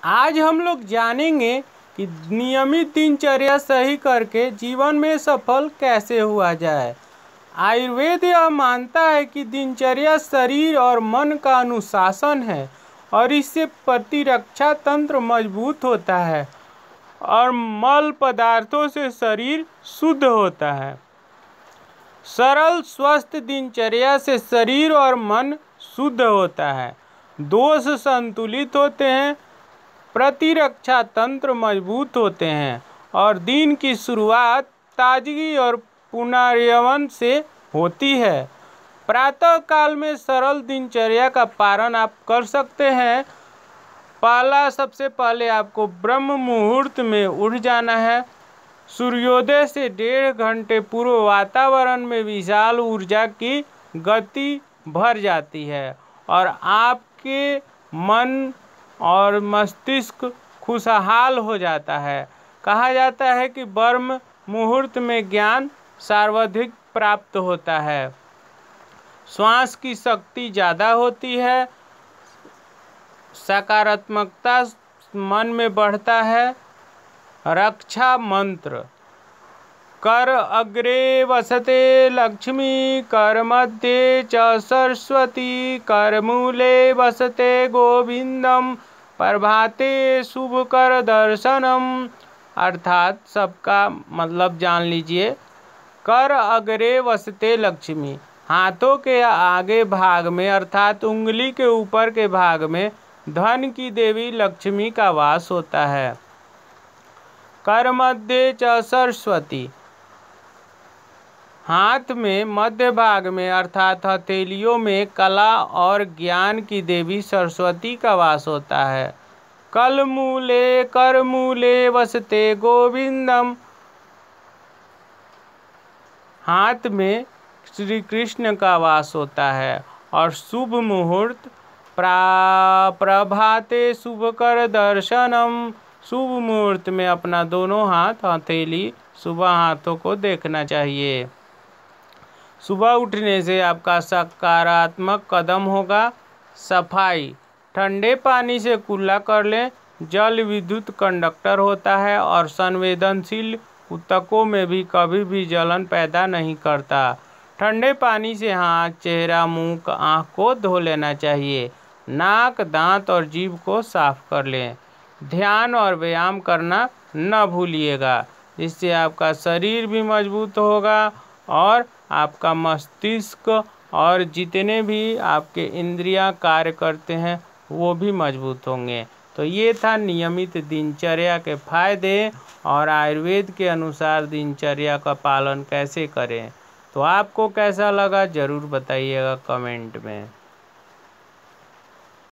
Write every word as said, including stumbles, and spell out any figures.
आज हम लोग जानेंगे कि नियमित दिनचर्या सही करके जीवन में सफल कैसे हुआ जाए। आयुर्वेद यह मानता है कि दिनचर्या शरीर और मन का अनुशासन है और इससे प्रतिरक्षा तंत्र मजबूत होता है और मल पदार्थों से शरीर शुद्ध होता है। सरल स्वस्थ दिनचर्या से शरीर और मन शुद्ध होता है, दोष संतुलित होते हैं, प्रतिरक्षा तंत्र मजबूत होते हैं और दिन की शुरुआत ताजगी और पुनर्यवन से होती है। प्रातः काल में सरल दिनचर्या का पालन आप कर सकते हैं। पहला सबसे पहले आपको ब्रह्म मुहूर्त में उठ जाना है। सूर्योदय से डेढ़ घंटे पूर्व वातावरण में विशाल ऊर्जा की गति भर जाती है और आपके मन और मस्तिष्क खुशहाल हो जाता है। कहा जाता है कि ब्रह्म मुहूर्त में ज्ञान सर्वाधिक प्राप्त होता है, श्वास की शक्ति ज़्यादा होती है, सकारात्मकता मन में बढ़ता है। रक्षा मंत्र: कर अग्रे वसते लक्ष्मी, कर मध्ये च सरस्वती, कर मूले वसते गोविंदम, प्रभाते शुभ कर दर्शनम। अर्थात सबका मतलब जान लीजिए। कर अग्रे वसते लक्ष्मी, हाथों के आगे भाग में अर्थात उंगली के ऊपर के भाग में धन की देवी लक्ष्मी का वास होता है। कर मध्य च सरस्वती, हाथ में मध्य भाग में अर्थात हथेलियों में कला और ज्ञान की देवी सरस्वती का वास होता है। कल मूले कर मूले वसते गोविंदम, हाथ में श्री कृष्ण का वास होता है। और शुभ मुहूर्त: प्रा प्रभाते शुभ कर दर्शनम, शुभ मुहूर्त में अपना दोनों हाथ हथेली सुबह हाथों को देखना चाहिए। सुबह उठने से आपका सकारात्मक कदम होगा। सफाई: ठंडे पानी से कुल्ला कर लें। जल विद्युत कंडक्टर होता है और संवेदनशील ऊतकों में भी कभी भी जलन पैदा नहीं करता। ठंडे पानी से हाथ, चेहरा, मुंह, आँख को धो लेना चाहिए। नाक, दांत और जीभ को साफ कर लें। ध्यान और व्यायाम करना न भूलिएगा, जिससे आपका शरीर भी मजबूत होगा और आपका मस्तिष्क और जितने भी आपके इंद्रियां कार्य करते हैं वो भी मजबूत होंगे। तो ये था नियमित दिनचर्या के फायदे और आयुर्वेद के अनुसार दिनचर्या का पालन कैसे करें। तो आपको कैसा लगा ज़रूर बताइएगा कमेंट में।